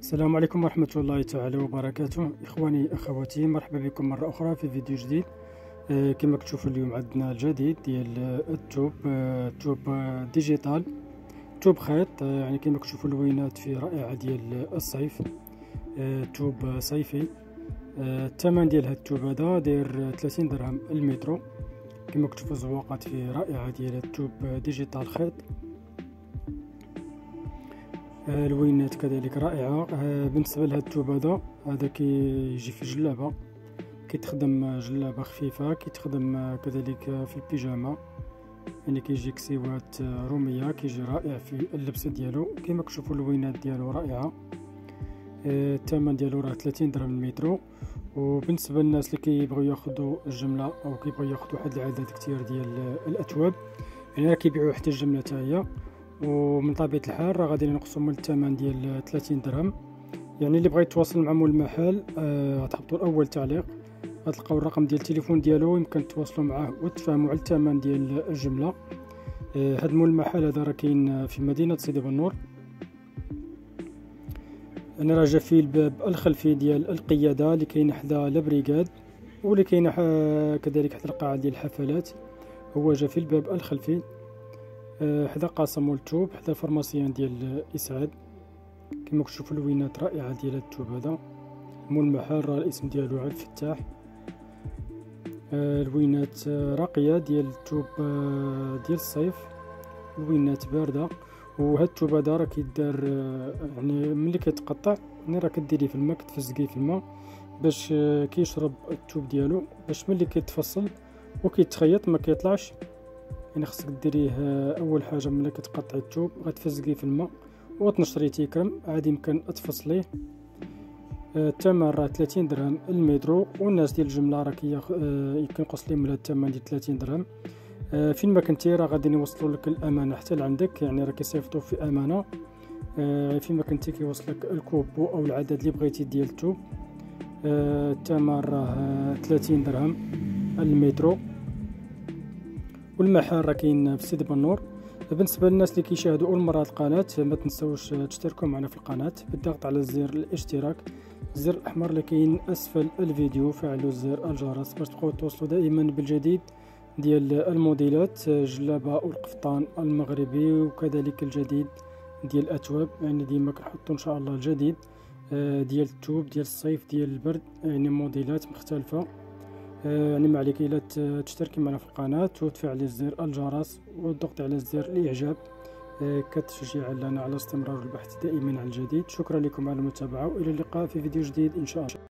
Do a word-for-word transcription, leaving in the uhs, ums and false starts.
السلام عليكم ورحمة الله تعالى وبركاته. إخواني أخواتي، مرحبا بكم مرة أخرى في فيديو جديد. آه كما كتشوفوا اليوم عندنا الجديد ديال التوب آه توب آه ديجيتال، توب خيط. آه يعني كما كتشوفوا اللوينات في رائعة ديال الصيف. آه توب صيفي. آه الثمن ديال هاد التوب هذا داير ثلاثين درهم المترو. كما كتشوفوا زواقات في رائعة ديال التوب ديجيتال خيط. الوينات كذلك رائعة. بالنسبة لهاد التوب هذا هذا كيجي في جلابة، كيتخدم جلابة خفيفة، كيتخدم كذلك في البيجامة، يعني كيجي كسيوات رومية، كيجي رائع في اللبس ديالو. كما كتشوفوا اللوينات ديالو رائعة. الثمن ديالو راه ثلاثين درهم المترو. وبالنسبة للناس اللي كيبغيو ياخذوا الجملة او كيبغيو ياخذوا واحد العدد كتير ديال الأتواب، يعني راه كيبيعوا حتى الجملة حتى هي. ومن طبيعة الحال راه غادي نقصوا من الثمن ديال ثلاثين درهم. يعني اللي بغى يتواصل مع مول المحل آه غتحطوا الاول تعليق، غتلقاو الرقم ديال التليفون ديالو، يمكن تواصلوا معاه وتفاهموا على الثمن ديال الجمله. آه هاد مول المحل هذا راه كاين في مدينه سيدي بنور. انا راه جا فيه الباب الخلفي ديال القياده اللي كاينه حدا لابريكاد، واللي كاينه كذلك حدا القاعه ديال الحفلات. هو جا في الباب الخلفي حدا قاسم والتوب، حدا فارماسيان ديال اسعاد. كما كتشوفوا اللوينات رائعه ديال التوب هذا. مول المحل راه الاسم ديالو عبد الفتاح. الوينات راقيه ديال التوب ديال الصيف، الوينات بارده. وهاد التوب هذا راه كيدار يعني ملي كيتقطع، يعني راه كديريه في الماء، كتفزقيه في الماء باش كيشرب التوب ديالو، باش ملي كيتفصل وكيتخيط ما كيطلعش. يعني خصك ديريه اول حاجه ملي كتقطعي الثوب غتفزقيه في الماء وتنشريه تيكرم، عاد يمكن تفصليه. الثمن راه ثلاثين درهم المترو. والناس ديال الجمله راه كينقص لهم من هذا الثمن ديال ثلاثين درهم. فين ما كنتي راه غادي يوصلوا لك الامانه حتى لعندك، يعني راه كيصيفطوا في امانه. فين ما كنتي كيوصلك الكوبو او العدد اللي بغيتي ديال الثوب. الثمن راه ثلاثين درهم المترو. والمحل راه كاين في سيدي بنور. بالنسبه للناس اللي كيشاهدوا اول مره القناه، ما تنساوش تشتركوا معنا في القناه بالضغط على زر الاشتراك، الزر الاحمر اللي كاين اسفل الفيديو. فعلوا زر الجرس باش تبقاو توصلوا دائما بالجديد ديال الموديلات، جلابه والقفطان المغربي، وكذلك الجديد ديال الاثواب. يعني ديما كنحطوا ان شاء الله الجديد ديال الثوب ديال الصيف ديال البرد، يعني موديلات مختلفه. يعني ما عليك الا تشتركي معنا في القناه وتفعلي زر الجرس وتضغطي على زر الاعجاب، كتشجيع لنا على استمرار البحث دائما عن الجديد. شكرا لكم على المتابعه، والى اللقاء في فيديو جديد ان شاء الله.